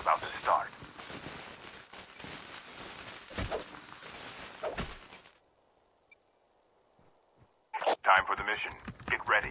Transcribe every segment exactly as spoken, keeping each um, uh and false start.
about to start. Time for the mission. Get ready.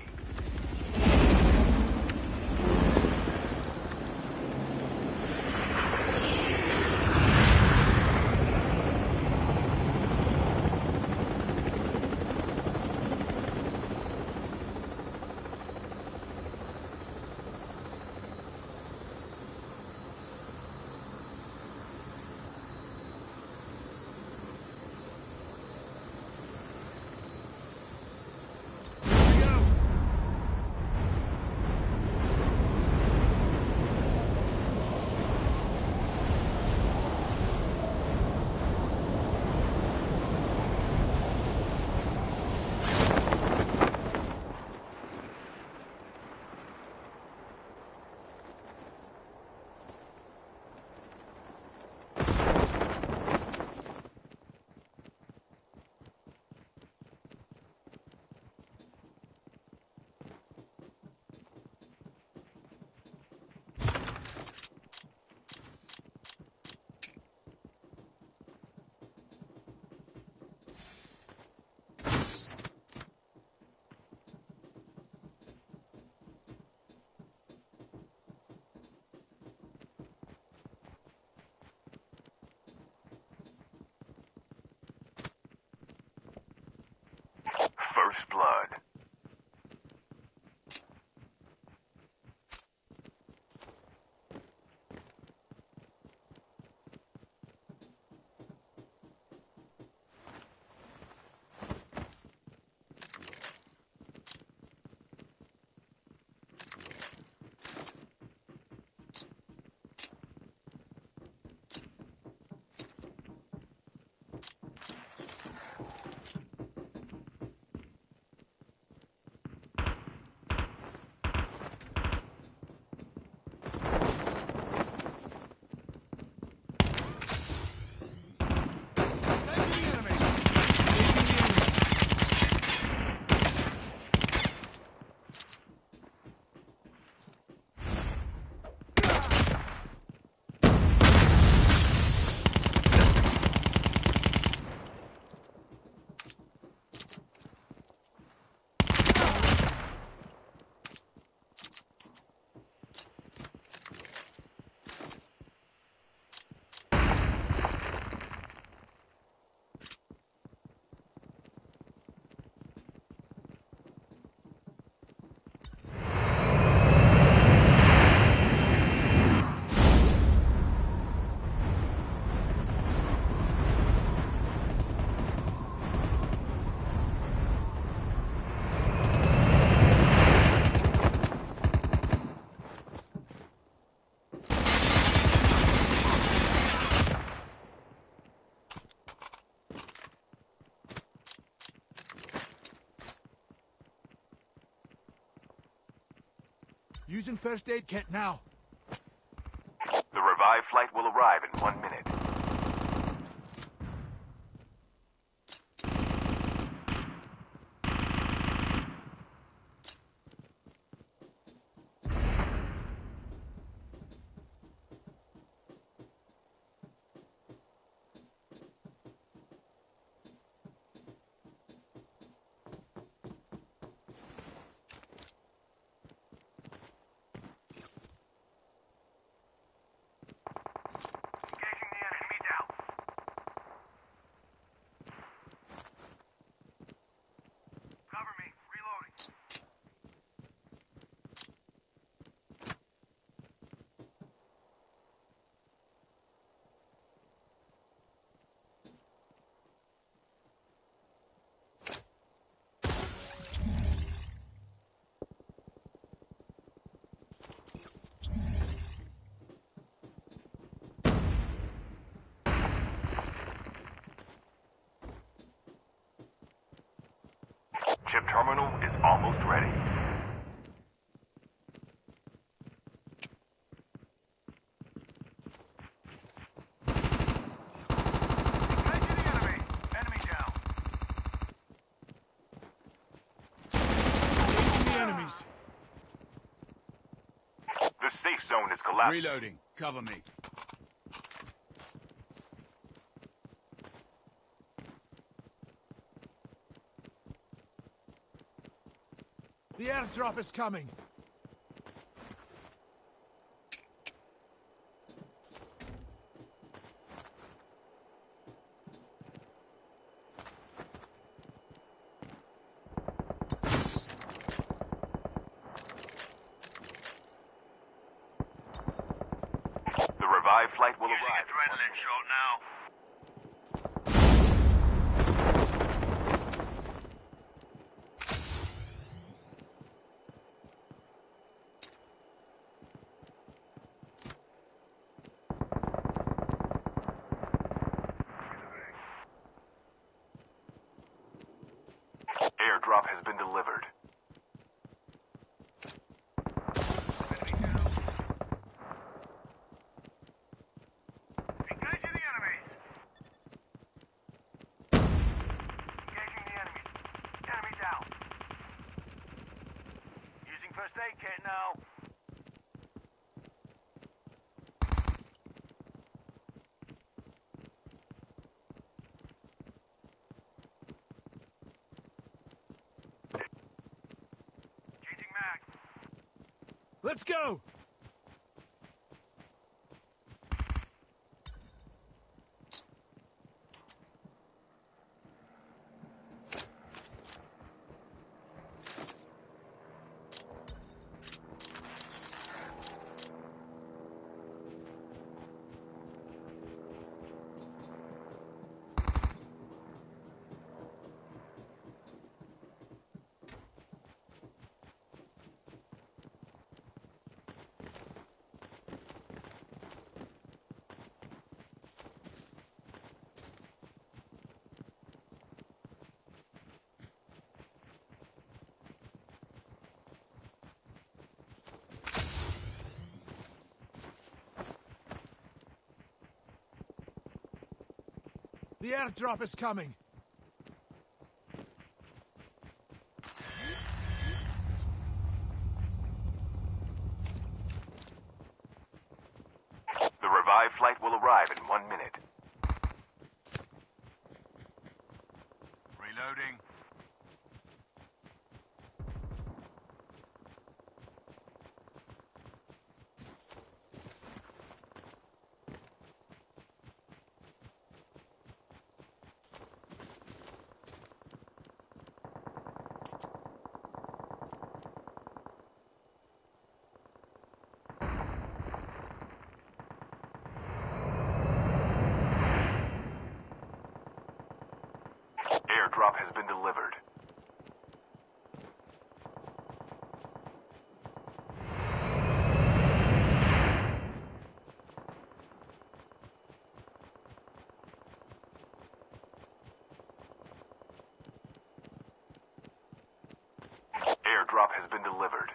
First blood. Using first aid kit now. The revived flight will arrive in one minute. Chip terminal is almost ready. The safe zone is collapsed. left. Reloading. Cover me. The airdrop is coming. The revived flight will Using arrive. adrenaline shot now. Airdrop has been delivered. Engaging the enemies. Engaging the enemies. Enemy down. Using first aid kit now. Changing mag. Let's go! The airdrop is coming. The revived flight will arrive in one minute. Reloading. Airdrop has been delivered. Airdrop has been delivered.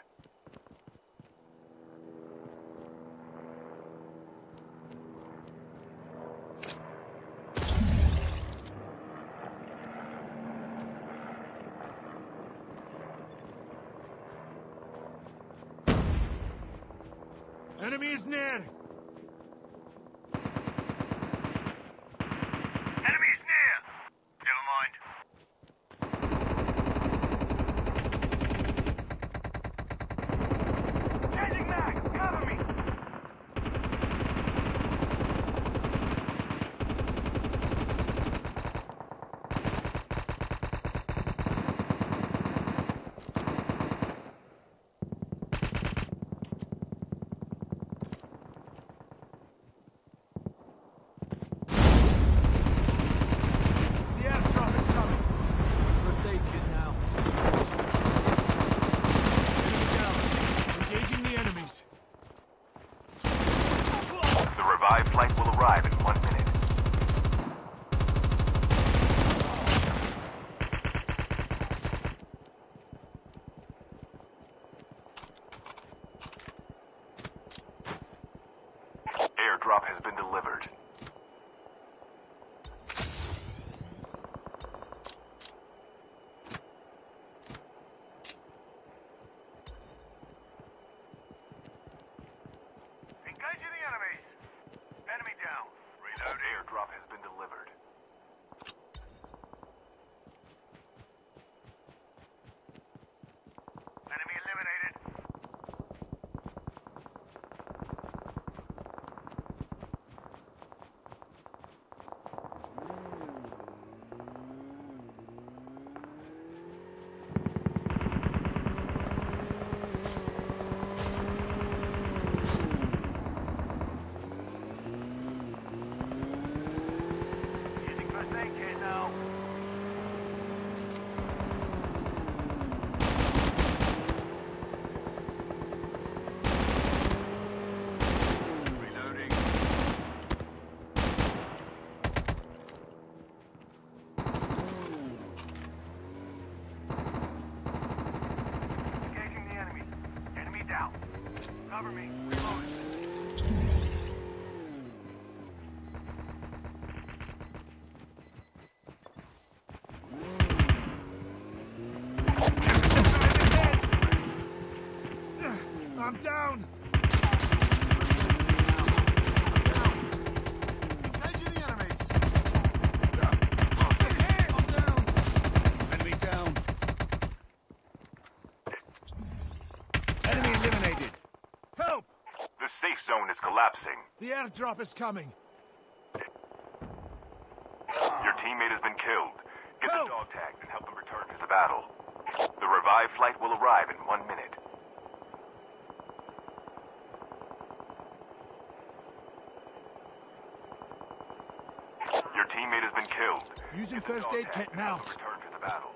Enemy is near! Enemy is near. Never mind. Changing mag. Cover me. aid kit now. Reloading. Engaging the enemy. Enemy down. Cover me. Reloading. I'm down. Engaging the enemies. I'm down. Enemy down. Enemy eliminated. Help! The safe zone is collapsing. The airdrop is coming. Your teammate has been killed. Get Help! the dog tags and help them return to the battle. The revived flight will arrive in one minute. Your teammate has been killed. Using Get the first dog aid tags kit and now. help them return to the battle.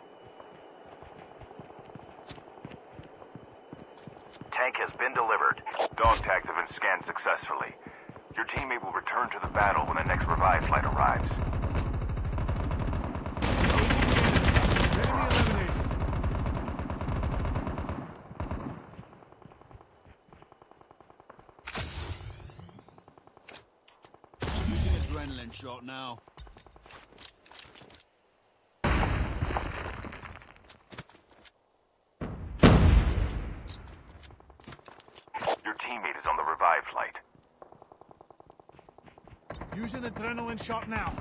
Tank has been delivered. Dog tags have been scanned successfully. Your teammate will return to the battle when the next revived flight arrives. Enemy eliminated. Using adrenaline shot now. Your teammate is on the revived flight. Using adrenaline shot now.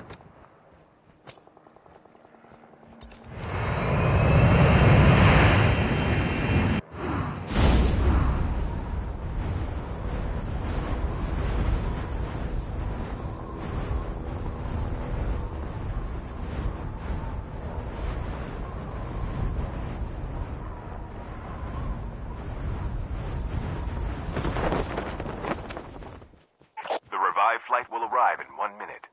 The revived flight will arrive in one minute.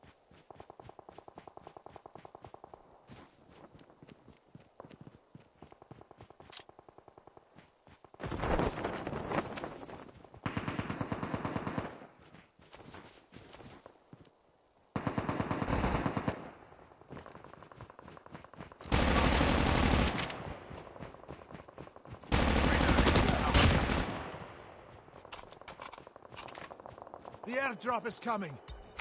The airdrop is coming.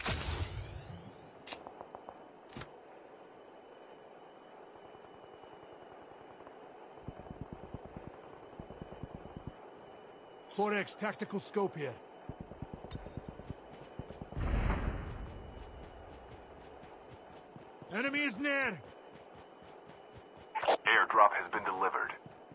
four X tactical scope here. Enemy is near. Airdrop has been delivered.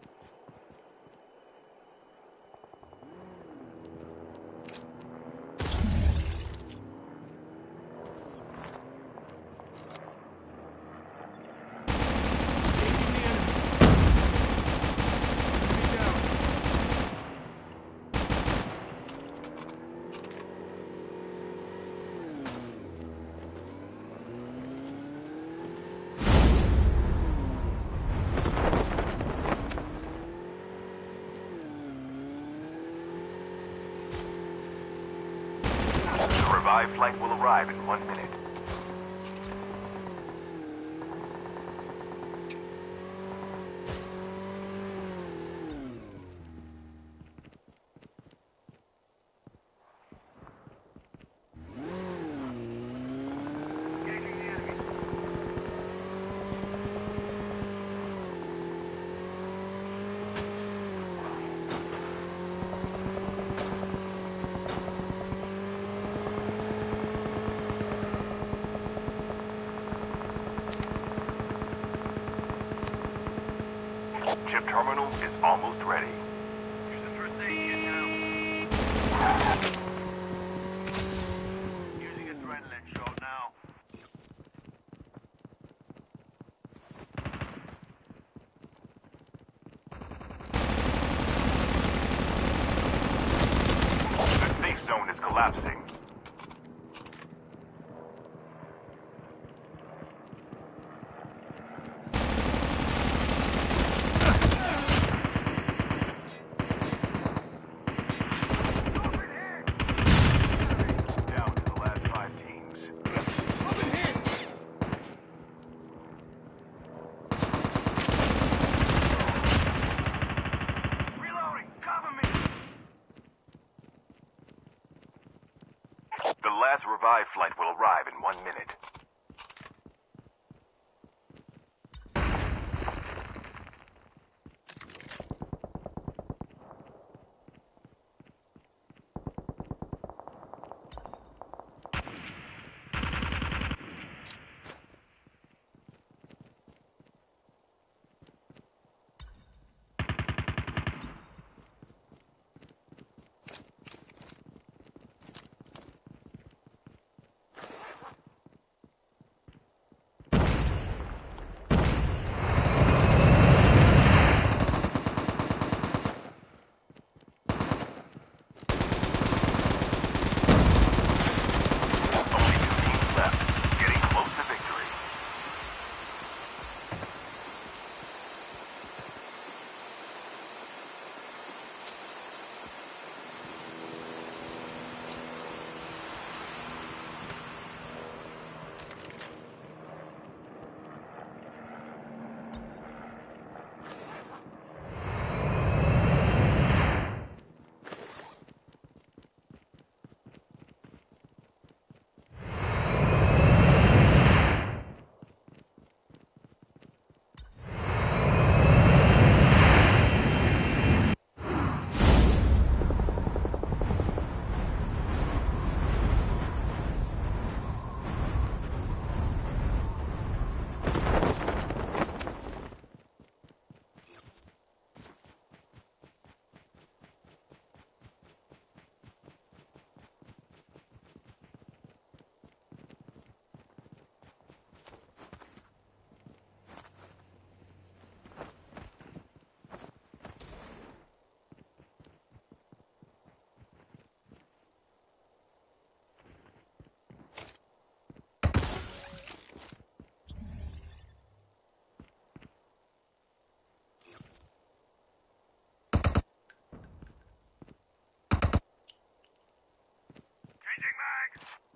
Engaging the enemy. Enemy down. The revived flight will arrive in one minute. Engaging the enemy. Chip terminal is almost ready. Using first aid kit now. Using adrenaline shot now. The safe zone is collapsing.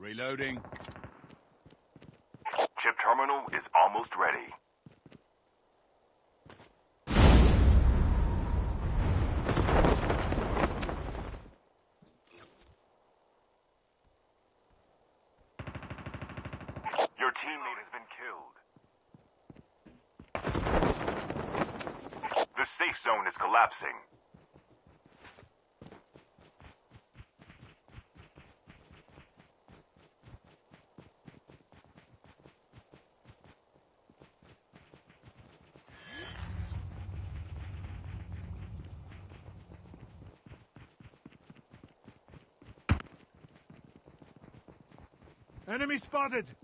Reloading. Chip terminal is almost ready. Your teammate has been killed. The safe zone is collapsing. Enemy spotted!